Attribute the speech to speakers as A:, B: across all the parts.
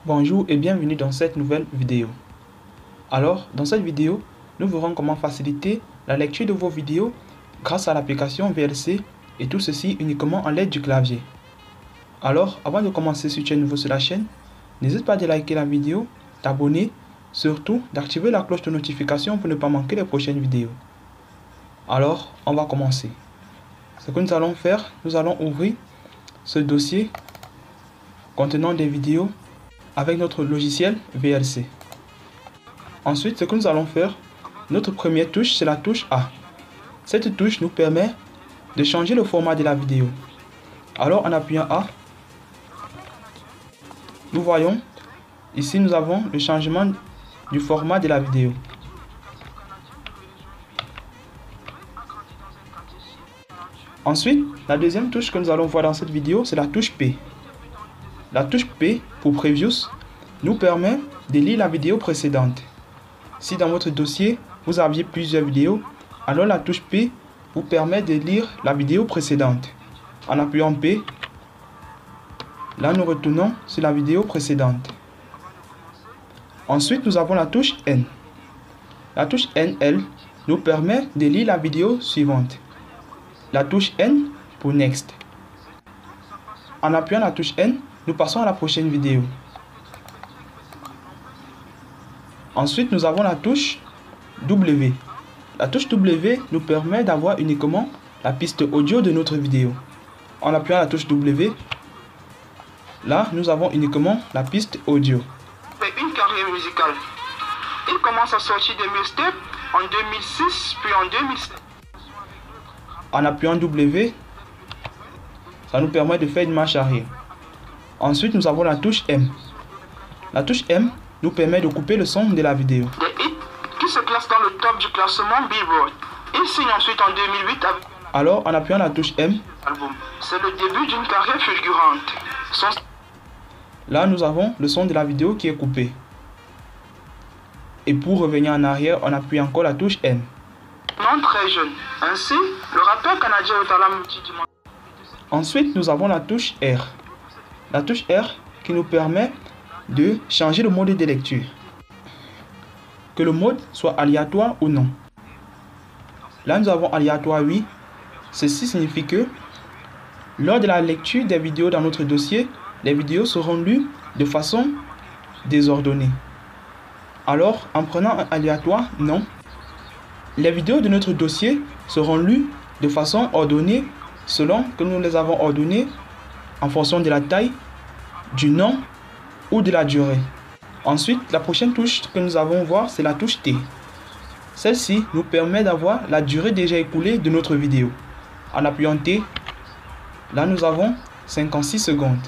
A: Bonjour et bienvenue dans cette nouvelle vidéo. Alors, dans cette vidéo, nous verrons comment faciliter la lecture de vos vidéos grâce à l'application VLC et tout ceci uniquement en l'aide du clavier. Alors, avant de commencer, si tu es nouveau sur la chaîne, n'hésite pas à liker la vidéo, t'abonner, surtout d'activer la cloche de notification pour ne pas manquer les prochaines vidéos. Alors, on va commencer. Ce que nous allons faire, nous allons ouvrir ce dossier contenant des vidéos avec notre logiciel VLC. Ensuite, ce que nous allons faire, notre première touche, c'est la touche A. Cette touche nous permet de changer le format de la vidéo. Alors, en appuyant A, nous voyons, ici nous avons le changement du format de la vidéo. Ensuite, la deuxième touche que nous allons voir dans cette vidéo, c'est la touche P. La touche P pour Previous nous permet de lire la vidéo précédente. Si dans votre dossier, vous aviez plusieurs vidéos, alors la touche P vous permet de lire la vidéo précédente. En appuyant P, là nous retournons sur la vidéo précédente. Ensuite, nous avons la touche N. La touche N, elle, nous permet de lire la vidéo suivante. La touche N pour Next. En appuyant la touche N, nous passons à la prochaine vidéo. Ensuite, nous avons la touche W. La touche W nous permet d'avoir uniquement la piste audio de notre vidéo. En appuyant la touche W, là, nous avons uniquement la piste audio.
B: Une carrière musicale. Il commence à sortir des mixtapes en 2006 puis en 2007.
A: En appuyant W, ça nous permet de faire une marche arrière. Ensuite, nous avons la touche M. La touche M nous permet de couper le son de la vidéo.
B: Des hits qui se classent dans le top du classement Billboard. Il signe ensuite en 2008 avec
A: Alors, en appuyant la touche M,
B: album. C'est le début d'une carrière fulgurante.
A: Là, nous avons le son de la vidéo qui est coupé. Et pour revenir en arrière, on appuie encore la touche M.
B: Non très jeune. Ainsi, le rappeur canadien au talent multidimensionnel.
A: Ensuite, nous avons la touche R. La touche R qui nous permet de changer le mode de lecture. Que le mode soit aléatoire ou non. Là, nous avons aléatoire oui. Ceci signifie que lors de la lecture des vidéos dans notre dossier, les vidéos seront lues de façon désordonnée. Alors, en prenant un aléatoire non, les vidéos de notre dossier seront lues de façon ordonnée selon que nous les avons ordonnées en fonction de la taille, du nom ou de la durée. Ensuite, la prochaine touche que nous allons voir, c'est la touche T. Celle-ci nous permet d'avoir la durée déjà écoulée de notre vidéo. En appuyant T, là nous avons 56 secondes.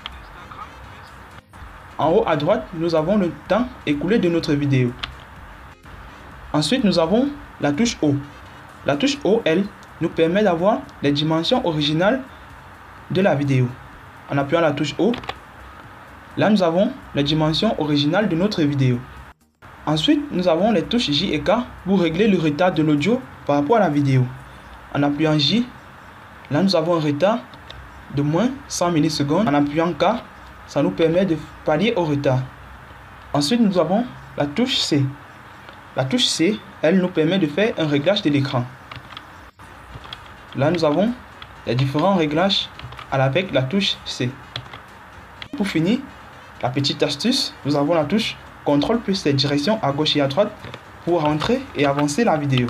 A: En haut à droite, nous avons le temps écoulé de notre vidéo. Ensuite, nous avons la touche O. La touche O, elle, nous permet d'avoir les dimensions originales de la vidéo. En appuyant la touche O, là nous avons les dimensions originales de notre vidéo. Ensuite, nous avons les touches J et K pour régler le retard de l'audio par rapport à la vidéo. En appuyant J, là nous avons un retard de moins 100 millisecondes. En appuyant K, ça nous permet de pallier au retard. Ensuite, nous avons la touche C. La touche C, elle nous permet de faire un réglage de l'écran. Là, nous avons les différents réglages avec la touche C. Pour finir, la petite astuce, nous avons la touche CTRL plus les directions à gauche et à droite pour rentrer et avancer la vidéo.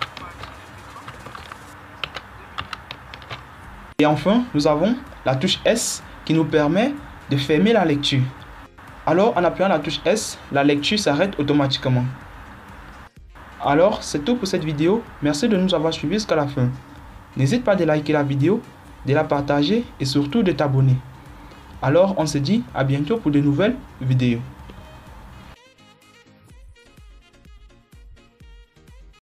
A: Et enfin, nous avons la touche S qui nous permet de fermer la lecture. Alors, en appuyant la touche S, la lecture s'arrête automatiquement. Alors, c'est tout pour cette vidéo. Merci de nous avoir suivis jusqu'à la fin. N'hésite pas à liker la vidéo, de la partager et surtout de t'abonner. Alors, on se dit à bientôt pour de nouvelles vidéos.